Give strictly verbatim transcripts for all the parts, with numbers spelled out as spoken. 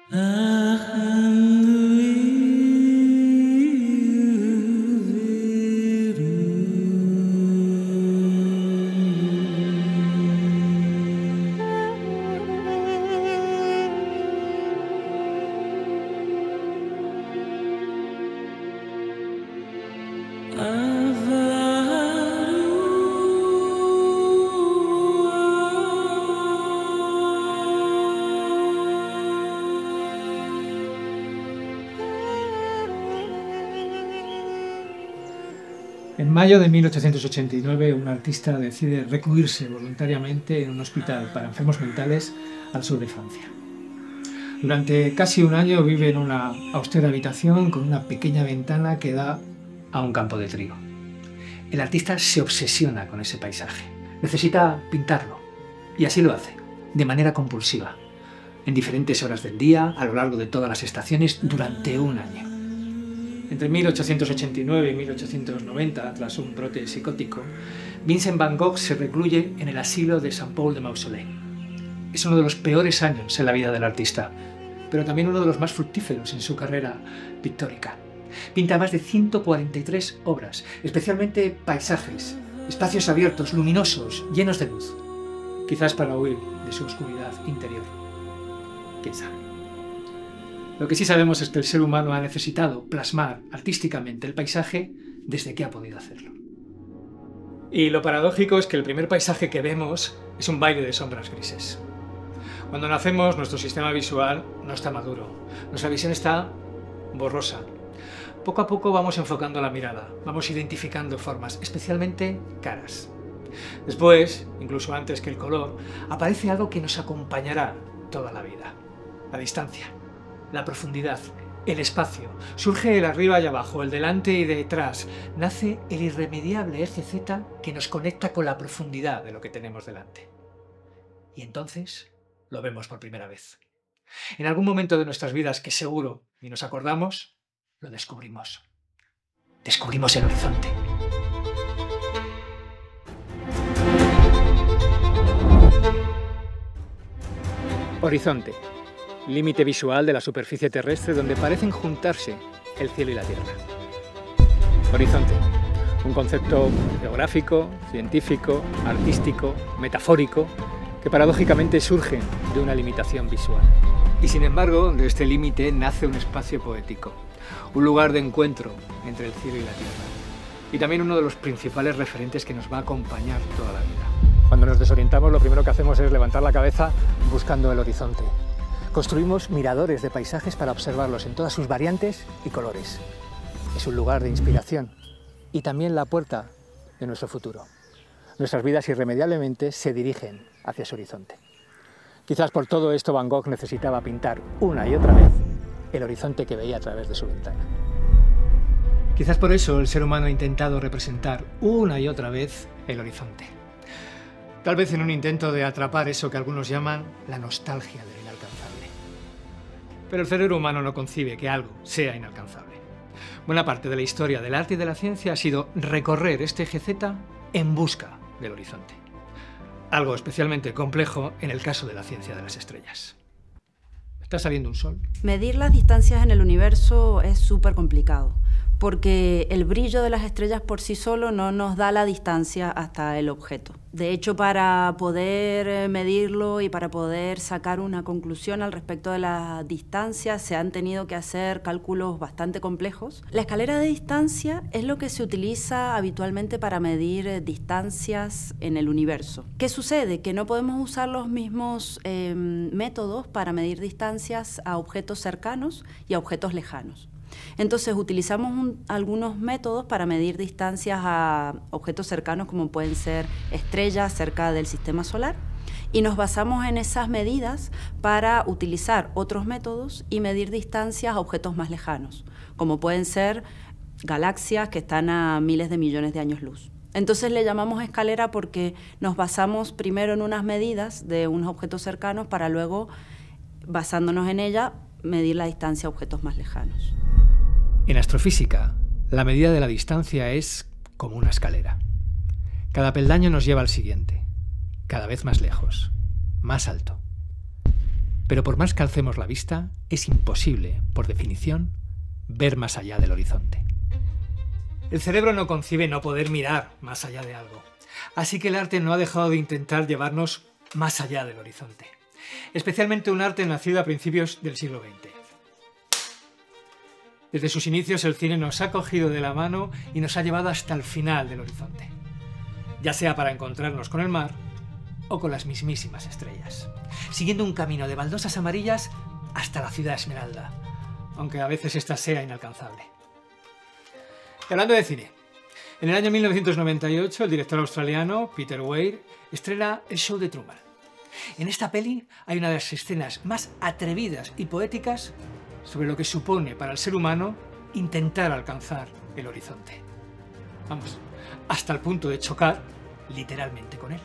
En mayo de mil ochocientos ochenta y nueve, un artista decide recluirse voluntariamente en un hospital para enfermos mentales al sur de Francia. Durante casi un año vive en una austera habitación con una pequeña ventana que da a un campo de trigo. El artista se obsesiona con ese paisaje. Necesita pintarlo. Y así lo hace, de manera compulsiva, en diferentes horas del día, a lo largo de todas las estaciones, durante un año. Entre mil ochocientos ochenta y nueve y mil ochocientos noventa, tras un brote psicótico, Vincent van Gogh se recluye en el asilo de Saint-Paul-de-Mausolée. Es uno de los peores años en la vida del artista, pero también uno de los más fructíferos en su carrera pictórica. Pinta más de ciento cuarenta y tres obras, especialmente paisajes, espacios abiertos, luminosos, llenos de luz, quizás para huir de su oscuridad interior. ¿Quién sabe? Lo que sí sabemos es que el ser humano ha necesitado plasmar artísticamente el paisaje desde que ha podido hacerlo. Y lo paradójico es que el primer paisaje que vemos es un baile de sombras grises. Cuando nacemos, nuestro sistema visual no está maduro, nuestra visión está borrosa. Poco a poco vamos enfocando la mirada, vamos identificando formas, especialmente caras. Después, incluso antes que el color, aparece algo que nos acompañará toda la vida: la distancia. La profundidad, el espacio. Surge el arriba y abajo, el delante y detrás. Nace el irremediable eje zeta que nos conecta con la profundidad de lo que tenemos delante. Y entonces lo vemos por primera vez. En algún momento de nuestras vidas que seguro ni nos acordamos, lo descubrimos. Descubrimos el horizonte. Horizonte. Límite visual de la superficie terrestre donde parecen juntarse el cielo y la tierra. Horizonte, un concepto geográfico, científico, artístico, metafórico, que paradójicamente surge de una limitación visual. Y sin embargo, de este límite nace un espacio poético, un lugar de encuentro entre el cielo y la tierra. Y también uno de los principales referentes que nos va a acompañar toda la vida. Cuando nos desorientamos, lo primero que hacemos es levantar la cabeza buscando el horizonte. Construimos miradores de paisajes para observarlos en todas sus variantes y colores. Es un lugar de inspiración y también la puerta de nuestro futuro. Nuestras vidas irremediablemente se dirigen hacia ese horizonte. Quizás por todo esto Van Gogh necesitaba pintar una y otra vez el horizonte que veía a través de su ventana. Quizás por eso el ser humano ha intentado representar una y otra vez el horizonte. Tal vez en un intento de atrapar eso que algunos llaman la nostalgia del inalcanzable. Pero el cerebro humano no concibe que algo sea inalcanzable. Buena parte de la historia del arte y de la ciencia ha sido recorrer este eje zeta en busca del horizonte. Algo especialmente complejo en el caso de la ciencia de las estrellas. ¿Está saliendo un sol? Medir las distancias en el universo es súper complicado, porque el brillo de las estrellas por sí solo no nos da la distancia hasta el objeto. De hecho, para poder medirlo y para poder sacar una conclusión al respecto de la distancia, se han tenido que hacer cálculos bastante complejos. La escalera de distancia es lo que se utiliza habitualmente para medir distancias en el universo. ¿Qué sucede? Que no podemos usar los mismos eh, métodos para medir distancias a objetos cercanos y a objetos lejanos. Entonces utilizamos un, algunos métodos para medir distancias a objetos cercanos como pueden ser estrellas cerca del sistema solar y nos basamos en esas medidas para utilizar otros métodos y medir distancias a objetos más lejanos, como pueden ser galaxias que están a miles de millones de años luz. Entonces le llamamos escalera porque nos basamos primero en unas medidas de unos objetos cercanos para luego, basándonos en ella, medir la distancia a objetos más lejanos. En astrofísica, la medida de la distancia es como una escalera. Cada peldaño nos lleva al siguiente, cada vez más lejos, más alto. Pero por más que alcemos la vista, es imposible, por definición, ver más allá del horizonte. El cerebro no concibe no poder mirar más allá de algo. Así que el arte no ha dejado de intentar llevarnos más allá del horizonte. Especialmente un arte nacido a principios del siglo veinte. Desde sus inicios el cine nos ha cogido de la mano y nos ha llevado hasta el final del horizonte. Ya sea para encontrarnos con el mar o con las mismísimas estrellas. Siguiendo un camino de baldosas amarillas hasta la ciudad Esmeralda, aunque a veces esta sea inalcanzable. Y hablando de cine, en el año mil novecientos noventa y ocho el director australiano Peter Weir estrena El show de Truman. En esta peli hay una de las escenas más atrevidas y poéticas sobre lo que supone para el ser humano intentar alcanzar el horizonte. Vamos, hasta el punto de chocar literalmente con él.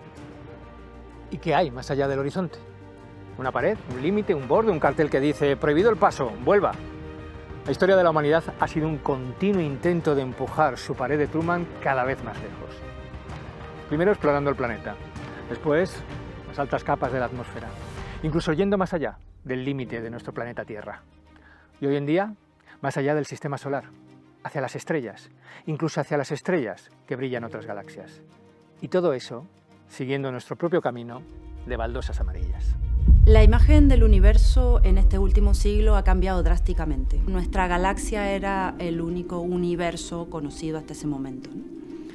¿Y qué hay más allá del horizonte? ¿Una pared, un límite, un borde, un cartel que dice «Prohibido el paso, vuelva»? La historia de la humanidad ha sido un continuo intento de empujar su pared de Truman cada vez más lejos. Primero explorando el planeta, después las altas capas de la atmósfera, incluso yendo más allá del límite de nuestro planeta Tierra. Y hoy en día, más allá del sistema solar, hacia las estrellas, incluso hacia las estrellas que brillan en otras galaxias. Y todo eso siguiendo nuestro propio camino de baldosas amarillas. La imagen del universo en este último siglo ha cambiado drásticamente. Nuestra galaxia era el único universo conocido hasta ese momento, ¿no?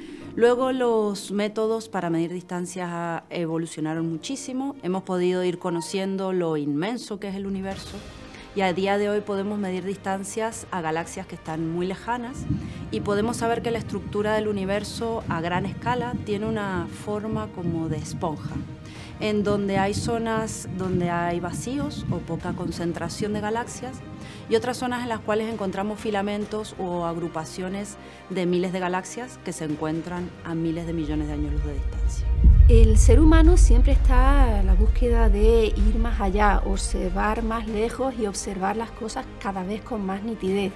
Luego los métodos para medir distancias evolucionaron muchísimo. Hemos podido ir conociendo lo inmenso que es el universo y a día de hoy podemos medir distancias a galaxias que están muy lejanas y podemos saber que la estructura del universo a gran escala tiene una forma como de esponja, en donde hay zonas donde hay vacíos o poca concentración de galaxias y otras zonas en las cuales encontramos filamentos o agrupaciones de miles de galaxias que se encuentran a miles de millones de años luz de distancia. El ser humano siempre está a la búsqueda de ir más allá, observar más lejos y observar las cosas cada vez con más nitidez.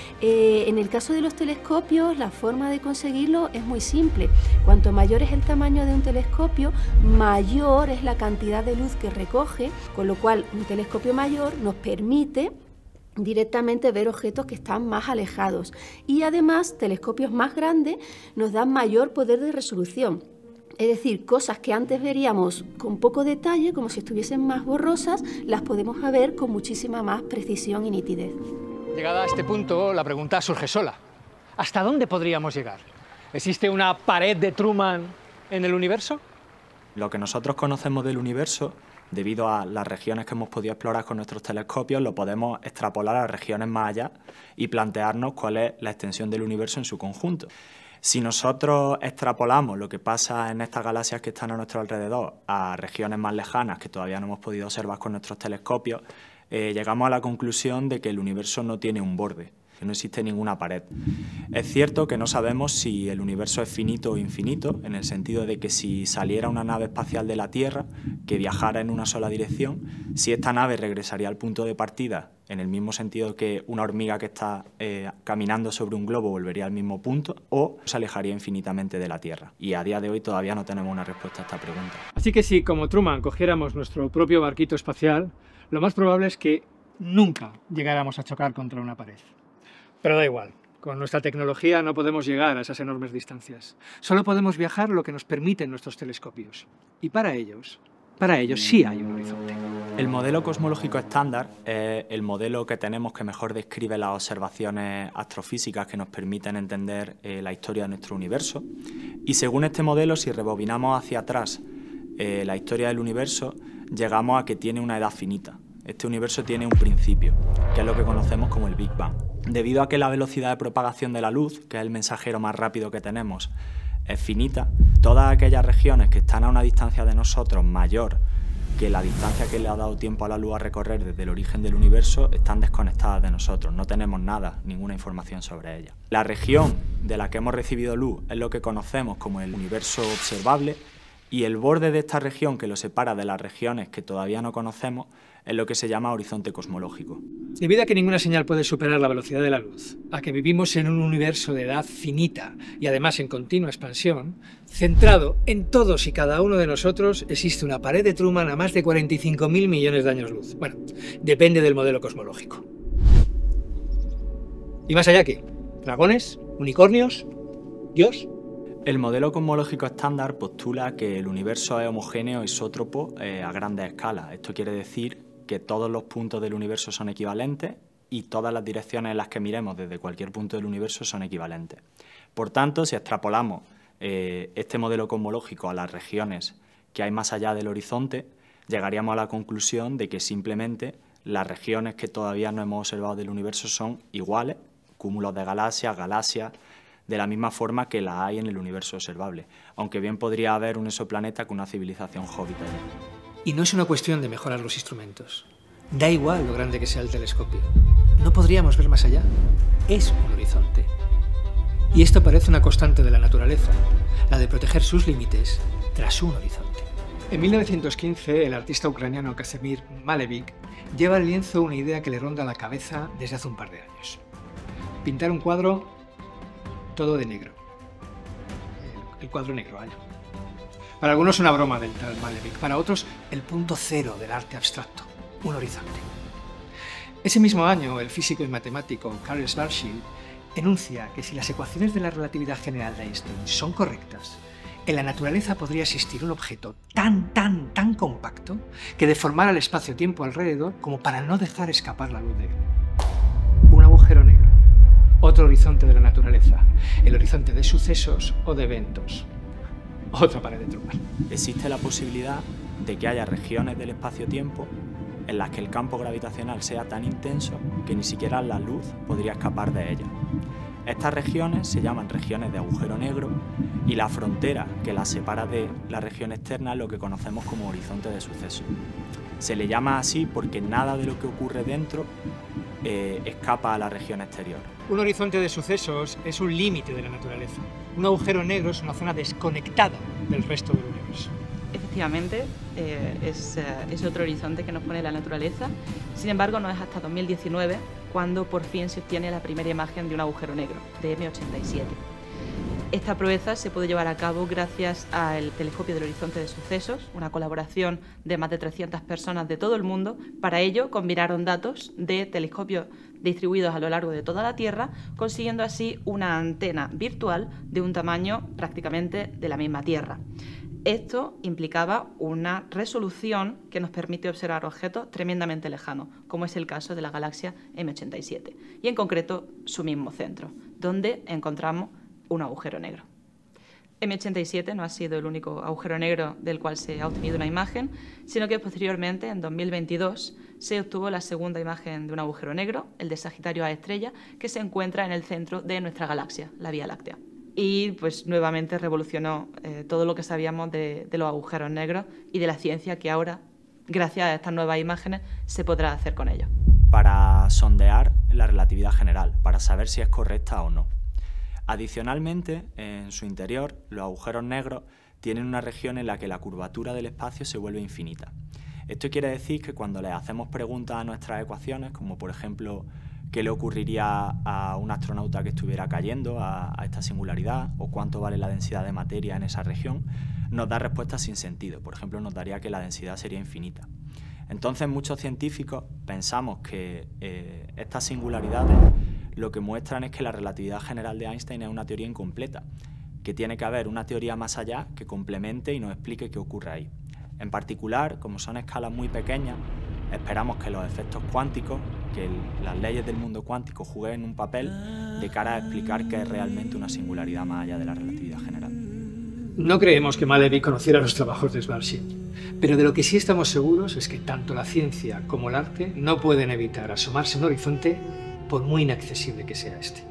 Eh, en el caso de los telescopios, la forma de conseguirlo es muy simple. Cuanto mayor es el tamaño de un telescopio, mayor es la cantidad de luz que recoge, con lo cual un telescopio mayor nos permite directamente ver objetos que están más alejados. Y además, telescopios más grandes nos dan mayor poder de resolución. Es decir, cosas que antes veríamos con poco detalle, como si estuviesen más borrosas, las podemos ver con muchísima más precisión y nitidez. Llegada a este punto, la pregunta surge sola. ¿Hasta dónde podríamos llegar? ¿Existe una pared de Truman en el universo? Lo que nosotros conocemos del universo, debido a las regiones que hemos podido explorar con nuestros telescopios, lo podemos extrapolar a regiones más allá y plantearnos cuál es la extensión del universo en su conjunto. Si nosotros extrapolamos lo que pasa en estas galaxias que están a nuestro alrededor a regiones más lejanas que todavía no hemos podido observar con nuestros telescopios, eh, llegamos a la conclusión de que el universo no tiene un borde, que no existe ninguna pared. Es cierto que no sabemos si el universo es finito o infinito, en el sentido de que si saliera una nave espacial de la Tierra que viajara en una sola dirección, si esta nave regresaría al punto de partida en el mismo sentido que una hormiga que está eh, caminando sobre un globo volvería al mismo punto, o se alejaría infinitamente de la Tierra. Y a día de hoy todavía no tenemos una respuesta a esta pregunta. Así que si, como Truman, cogiéramos nuestro propio barquito espacial, lo más probable es que nunca llegáramos a chocar contra una pared. Pero da igual, con nuestra tecnología no podemos llegar a esas enormes distancias. Solo podemos viajar lo que nos permiten nuestros telescopios. Y para ellos, para ellos sí hay un horizonte. El modelo cosmológico estándar es el modelo que tenemos que mejor describe las observaciones astrofísicas que nos permiten entender eh, la historia de nuestro universo. Y según este modelo, si rebobinamos hacia atrás eh, la historia del universo, llegamos a que tiene una edad finita. Este universo tiene un principio, que es lo que conocemos como el Big Bang. Debido a que la velocidad de propagación de la luz, que es el mensajero más rápido que tenemos, es finita, todas aquellas regiones que están a una distancia de nosotros mayor que la distancia que le ha dado tiempo a la luz a recorrer desde el origen del universo están desconectadas de nosotros, no tenemos nada, ninguna información sobre ellas. La región de la que hemos recibido luz es lo que conocemos como el universo observable, y el borde de esta región que lo separa de las regiones que todavía no conocemos en lo que se llama horizonte cosmológico. Debido a que ninguna señal puede superar la velocidad de la luz, a que vivimos en un universo de edad finita y además en continua expansión, centrado en todos y cada uno de nosotros existe una pared de Truman a más de cuarenta y cinco mil millones de años luz. Bueno, depende del modelo cosmológico. ¿Y más allá qué? ¿Dragones? ¿Unicornios? ¿Dios? El modelo cosmológico estándar postula que el universo es homogéneo isótropo eh, a grandes escalas. Esto quiere decir que todos los puntos del universo son equivalentes y todas las direcciones en las que miremos desde cualquier punto del universo son equivalentes. Por tanto, si extrapolamos eh, este modelo cosmológico a las regiones que hay más allá del horizonte, llegaríamos a la conclusión de que simplemente las regiones que todavía no hemos observado del universo son iguales, cúmulos de galaxias, galaxias, de la misma forma que la hay en el universo observable, aunque bien podría haber un exoplaneta con una civilización hobbit allí. Y no es una cuestión de mejorar los instrumentos. Da igual lo grande que sea el telescopio. No podríamos ver más allá. Es un horizonte. Y esto parece una constante de la naturaleza, la de proteger sus límites tras un horizonte. En mil novecientos quince, el artista ucraniano Kazimir Malevich lleva al lienzo una idea que le ronda la cabeza desde hace un par de años. Pintar un cuadro todo de negro. El, el cuadro negro, vaya. Para algunos una broma del tal Malevich, para otros el punto cero del arte abstracto, un horizonte. Ese mismo año, el físico y matemático Karl Schwarzschild enuncia que si las ecuaciones de la relatividad general de Einstein son correctas, en la naturaleza podría existir un objeto tan, tan, tan compacto que deformara el espacio-tiempo alrededor como para no dejar escapar la luz de él. Un agujero negro. Otro horizonte de la naturaleza, el horizonte de sucesos o de eventos. Otra pared de Truman. Existe la posibilidad de que haya regiones del espacio-tiempo en las que el campo gravitacional sea tan intenso que ni siquiera la luz podría escapar de ellas. Estas regiones se llaman regiones de agujero negro y la frontera que las separa de la región externa es lo que conocemos como horizonte de sucesos. Se le llama así porque nada de lo que ocurre dentro eh, escapa a la región exterior. Un horizonte de sucesos es un límite de la naturaleza. Un agujero negro es una zona desconectada del resto del universo. Efectivamente, eh, es, eh, es otro horizonte que nos pone la naturaleza. Sin embargo, no es hasta dos mil diecinueve cuando por fin se obtiene la primera imagen de un agujero negro, de eme ochenta y siete. Esta proeza se pudo llevar a cabo gracias al Telescopio del Horizonte de Sucesos, una colaboración de más de trescientas personas de todo el mundo. Para ello, combinaron datos de telescopios distribuidos a lo largo de toda la Tierra, consiguiendo así una antena virtual de un tamaño prácticamente de la misma Tierra. Esto implicaba una resolución que nos permite observar objetos tremendamente lejanos, como es el caso de la galaxia eme ochenta y siete, y en concreto su mismo centro, donde encontramos un agujero negro. eme ochenta y siete no ha sido el único agujero negro del cual se ha obtenido una imagen, sino que posteriormente, en dos mil veintidós, se obtuvo la segunda imagen de un agujero negro, el de Sagitario A estrella, que se encuentra en el centro de nuestra galaxia, la Vía Láctea. Y pues nuevamente revolucionó eh, todo lo que sabíamos de, de los agujeros negros y de la ciencia que ahora, gracias a estas nuevas imágenes, se podrá hacer con ellos. Para sondear la relatividad general, para saber si es correcta o no. Adicionalmente, en su interior, los agujeros negros tienen una región en la que la curvatura del espacio se vuelve infinita. Esto quiere decir que cuando le hacemos preguntas a nuestras ecuaciones, como por ejemplo, ¿qué le ocurriría a un astronauta que estuviera cayendo a, a esta singularidad? ¿O cuánto vale la densidad de materia en esa región? Nos da respuestas sin sentido. Por ejemplo, nos daría que la densidad sería infinita. Entonces, muchos científicos pensamos que eh, estas singularidades lo que muestran es que la relatividad general de Einstein es una teoría incompleta, que tiene que haber una teoría más allá que complemente y nos explique qué ocurre ahí. En particular, como son escalas muy pequeñas, esperamos que los efectos cuánticos, que el, las leyes del mundo cuántico jueguen un papel de cara a explicar qué es realmente una singularidad más allá de la relatividad general. No creemos que Malevich conociera los trabajos de Schwarzschild, pero de lo que sí estamos seguros es que tanto la ciencia como el arte no pueden evitar asomarse a un horizonte por muy inaccesible que sea este.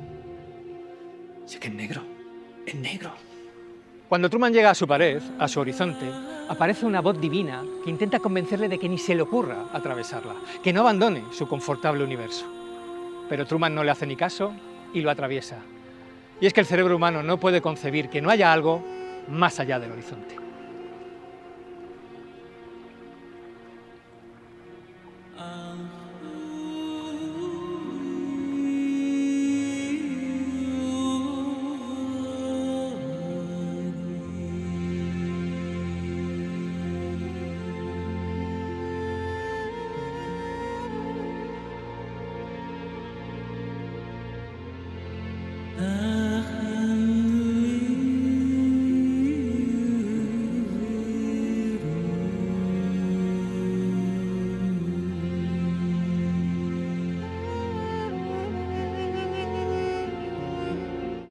Sí que es negro, es negro. Cuando Truman llega a su pared, a su horizonte, aparece una voz divina que intenta convencerle de que ni se le ocurra atravesarla, que no abandone su confortable universo. Pero Truman no le hace ni caso y lo atraviesa. Y es que el cerebro humano no puede concebir que no haya algo más allá del horizonte. Ah.